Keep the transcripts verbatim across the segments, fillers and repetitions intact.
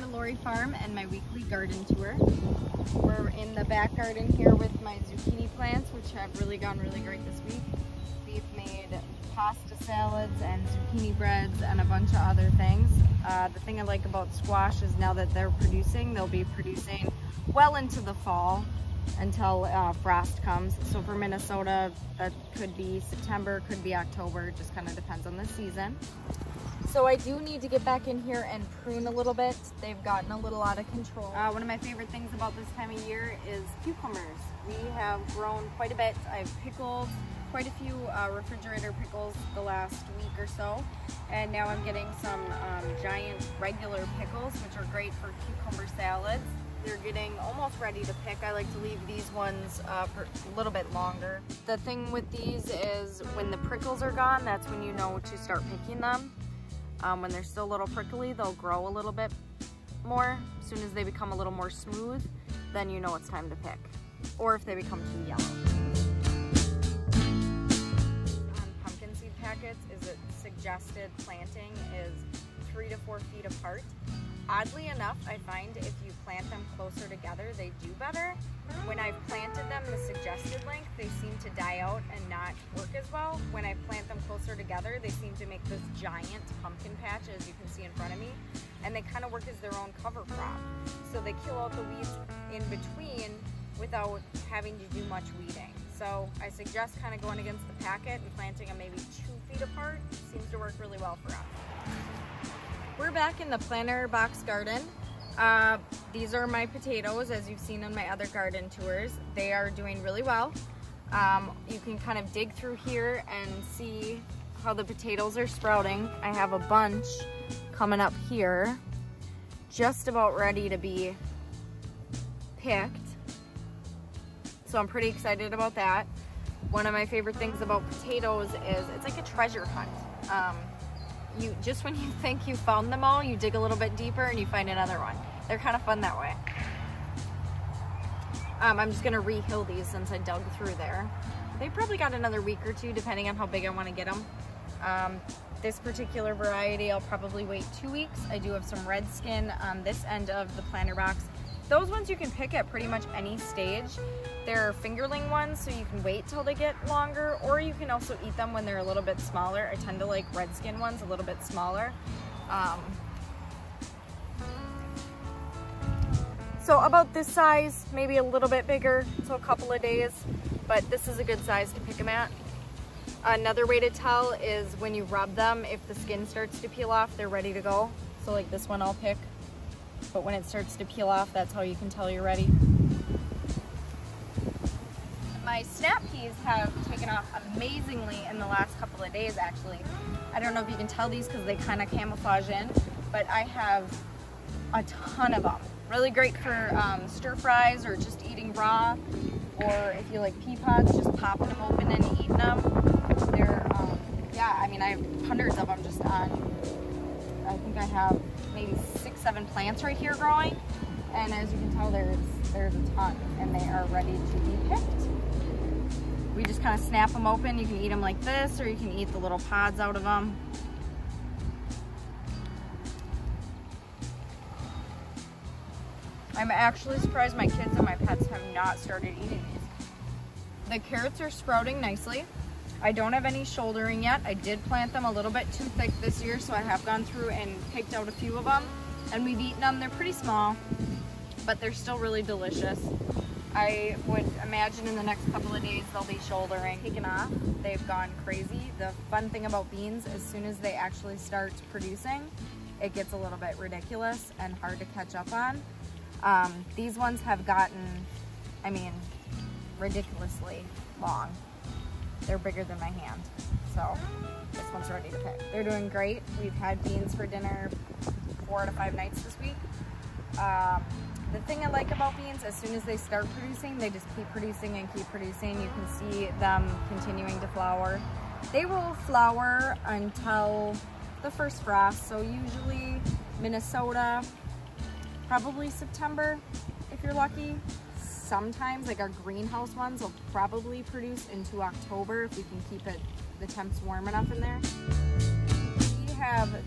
to Lohre Farm and my weekly garden tour. We're in the back garden here with my zucchini plants, which have really gone really great this week. We've made pasta salads and zucchini breads and a bunch of other things. Uh, the thing I like about squash is now that they're producing, they'll be producing well into the fall until uh, frost comes. So for Minnesota, that could be September, could be October, it just kind of depends on the season. So I do need to get back in here and prune a little bit. They've gotten a little out of control. Uh, one of my favorite things about this time of year is cucumbers. We have grown quite a bit. I've pickled quite a few uh, refrigerator pickles the last week or so. And now I'm getting some um, giant regular pickles, which are great for cucumber salads. They're getting almost ready to pick. I like to leave these ones uh, for a little bit longer. The thing with these is when the prickles are gone, that's when you know to start picking them. Um, when they're still a little prickly, they'll grow a little bit more. As soon as they become a little more smooth, then you know it's time to pick. Or if they become too yellow. On pumpkin seed packets, is it suggested planting is three to four feet apart. Oddly enough, I find if you plant them closer together, they do better. When I've planted them the suggested length, they seem to die out and not work as well. When I plant them closer together, they seem to make this giant pumpkin patch, as you can see in front of me, and they kind of work as their own cover crop. So they kill out the weeds in between without having to do much weeding. So I suggest kind of going against the packet and planting them maybe two feet apart. It seems to work really well for us. We're back in the planter box garden. Uh, these are my potatoes, as you've seen on my other garden tours. They are doing really well. Um, you can kind of dig through here and see how the potatoes are sprouting. I have a bunch coming up here, just about ready to be picked. So I'm pretty excited about that. One of my favorite things about potatoes is it's like a treasure hunt. Um, You just when you think you found them all, you dig a little bit deeper and you find another one. They're kind of fun that way. Um, I'm just gonna re-hill these since I dug through there. They probably got another week or two depending on how big I want to get them. Um, this particular variety, I'll probably wait two weeks. I do have some red skin on this end of the planter box. Those ones you can pick at pretty much any stage. They're fingerling ones, so you can wait till they get longer, or you can also eat them when they're a little bit smaller. I tend to like red skin ones a little bit smaller. Um, so about this size, maybe a little bit bigger, so a couple of days, but this is a good size to pick them at. Another way to tell is when you rub them, if the skin starts to peel off, they're ready to go. So like this one I'll pick, but when it starts to peel off, that's how you can tell you're ready. My snap peas have taken off amazingly in the last couple of days, actually. I don't know if you can tell these because they kind of camouflage in, but I have a ton of them. Really great for um, stir fries or just eating raw, or if you like pea pods, just popping them open and eating them. They're, um, yeah, I mean, I have hundreds of them just on, I think I have maybe six, seven plants right here growing. And as you can tell, there's, there's a ton, and they are ready to be picked. We just kind of snap them open. You can eat them like this, or you can eat the little pods out of them. I'm actually surprised my kids and my pets have not started eating these. The carrots are sprouting nicely. I don't have any shouldering yet. I did plant them a little bit too thick this year, so I have gone through and picked out a few of them, and we've eaten them. They're pretty small, but they're still really delicious. I would imagine in the next couple of days they'll be shouldering, taken off. They've gone crazy. The fun thing about beans, as soon as they actually start producing, it gets a little bit ridiculous and hard to catch up on. Um, these ones have gotten, I mean, ridiculously long. They're bigger than my hand, so this one's ready to pick. They're doing great. We've had beans for dinner four out of five nights this week. Um, The thing I like about beans, as soon as they start producing, they just keep producing and keep producing. You can see them continuing to flower. They will flower until the first frost, so usually Minnesota, probably September if you're lucky. Sometimes, like our greenhouse ones, will probably produce into October if we can keep it the temps warm enough in there. We have three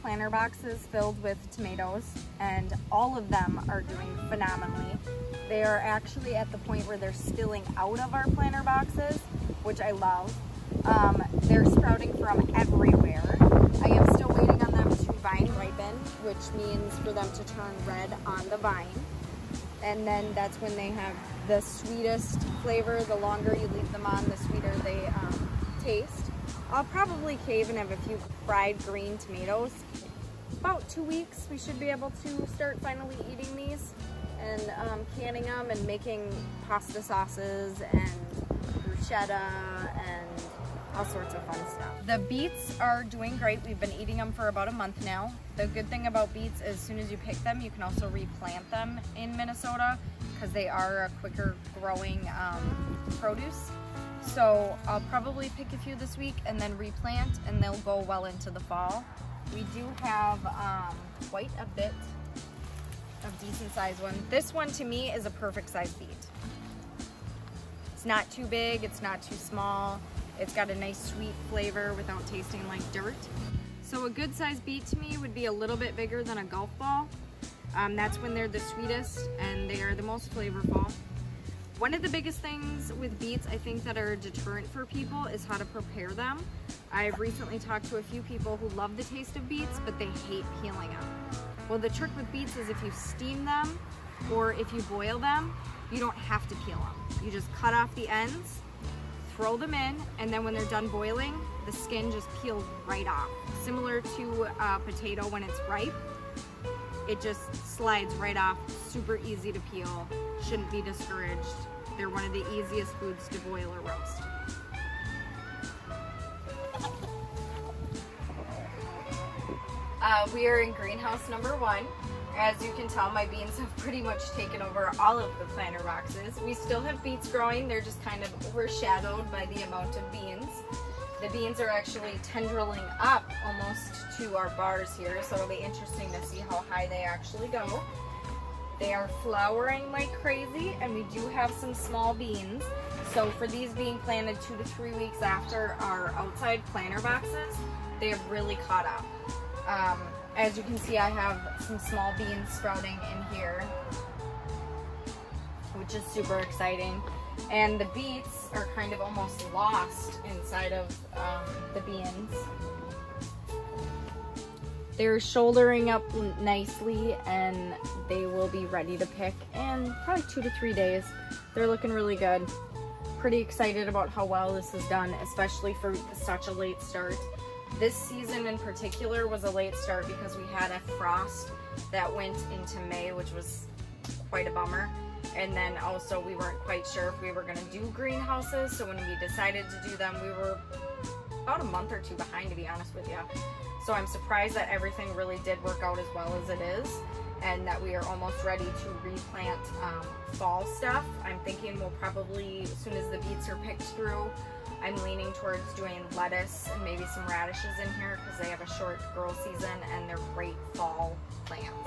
planter boxes filled with tomatoes, and all of them are doing phenomenally. They are actually at the point where they're spilling out of our planter boxes, which I love. Um, they're sprouting from everywhere. I am still waiting on them to vine ripen, which means for them to turn red on the vine. And then that's when they have the sweetest flavor. The longer you leave them on, the sweeter they um, taste. I'll probably cave and have a few fried green tomatoes. About two weeks we should be able to start finally eating these and um, canning them and making pasta sauces and bruschetta and all sorts of fun stuff. The beets are doing great. We've been eating them for about a month now. The good thing about beets is as soon as you pick them, you can also replant them in Minnesota because they are a quicker growing um, produce. So I'll probably pick a few this week and then replant, and they'll go well into the fall. We do have um, quite a bit of decent sized one. This one to me is a perfect size beet. It's not too big, it's not too small. It's got a nice sweet flavor without tasting like dirt. So a good sized beet to me would be a little bit bigger than a golf ball. Um, that's when they're the sweetest and they are the most flavorful. One of the biggest things with beets I think that are a deterrent for people is how to prepare them. I've recently talked to a few people who love the taste of beets, but they hate peeling them. Well, the trick with beets is if you steam them or if you boil them, you don't have to peel them. You just cut off the ends, throw them in, and then when they're done boiling, the skin just peels right off. Similar to a potato when it's ripe, it just slides right off, super easy to peel, shouldn't be discouraged. They're one of the easiest foods to boil or roast. Uh, we are in greenhouse number one. As you can tell, my beans have pretty much taken over all of the planter boxes. We still have beets growing, they're just kind of overshadowed by the amount of beans. The beans are actually tendriling up almost to our bars here, so it'll be interesting to see how high they actually go. They are flowering like crazy, and we do have some small beans. So for these being planted two to three weeks after our outside planter boxes, they have really caught up. Um, As you can see, I have some small beans sprouting in here, which is super exciting. And the beets are kind of almost lost inside of um, the beans. They're shouldering up nicely and they will be ready to pick in probably two to three days. They're looking really good. Pretty excited about how well this is done, especially for such a late start. This season in particular was a late start because we had a frost that went into May, which was quite a bummer. And then also we weren't quite sure if we were going to do greenhouses, so when we decided to do them, we were about a month or two behind, to be honest with you. So I'm surprised that everything really did work out as well as it is, and that we are almost ready to replant um, fall stuff. I'm thinking we'll probably, as soon as the beets are picked through, I'm leaning towards doing lettuce and maybe some radishes in here because they have a short grow season and they're great fall plants.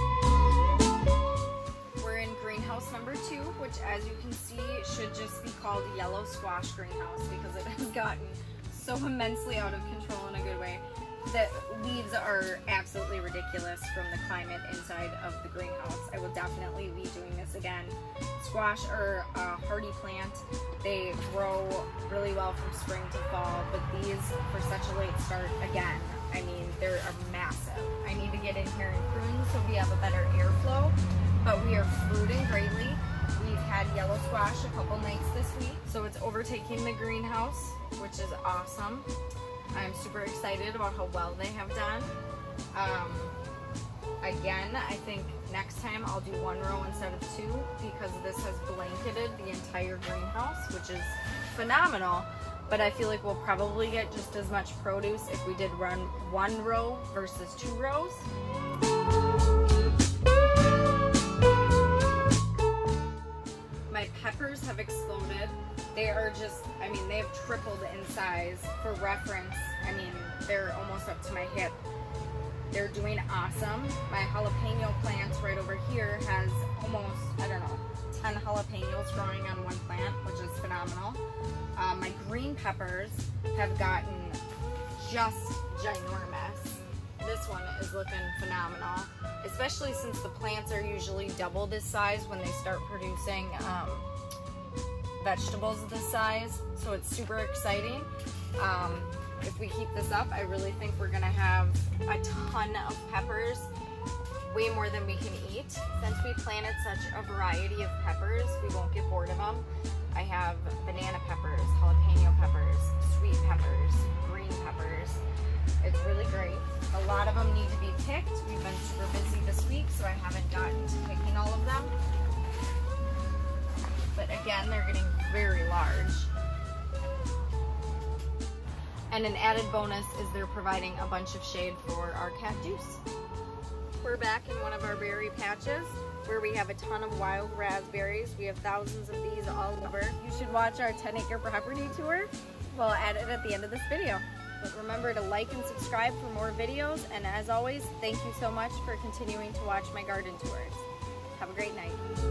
We're in greenhouse number two, which as you can see should just be called yellow squash greenhouse because it has gotten so immensely out of control in a good way. The leaves are absolutely ridiculous from the climate inside of the greenhouse. I will definitely be doing this again. Squash are a hardy plant. They grow really well from spring to fall, but these, for such a late start, again, I mean, they're massive. I need to get in here and prune so we have a better airflow, but we are fruiting greatly. We've had yellow squash a couple nights this week, so it's overtaking the greenhouse, which is awesome. I'm super excited about how well they have done. Um, again, I think next time I'll do one row instead of two because this has blanketed the entire greenhouse, which is phenomenal. But I feel like we'll probably get just as much produce if we did run one row versus two rows. My peppers have exploded. They are just, I mean, they have tripled in size. For reference, I mean, they're almost up to my hip. They're doing awesome. My jalapeno plant right over here has almost, I don't know, ten jalapenos growing on one plant, which is phenomenal. Um, my green peppers have gotten just ginormous. This one looking phenomenal, especially since the plants are usually double this size when they start producing um, vegetables this size. So it's super exciting. Um, if we keep this up, I really think we're gonna have a ton of peppers, way more than we can eat. Since we planted such a variety of peppers, we won't get bored of them. I have banana peppers, jalapeno peppers, sweet peppers, green peppers. It's really great. A lot of them need to be picked. We've been super busy this week, so I haven't gotten to picking all of them. But again, they're getting very large. And an added bonus is they're providing a bunch of shade for our cactus. We're back in one of our berry patches where we have a ton of wild raspberries. We have thousands of these all over. You should watch our ten acre property tour. We'll add it at the end of this video. But remember to like and subscribe for more videos. And as always, thank you so much for continuing to watch my garden tours. Have a great night.